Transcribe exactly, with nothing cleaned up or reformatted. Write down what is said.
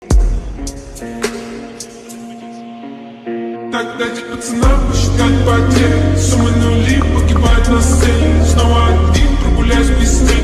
Так дайте пацанам посчитать потери. Суммы нули погибают на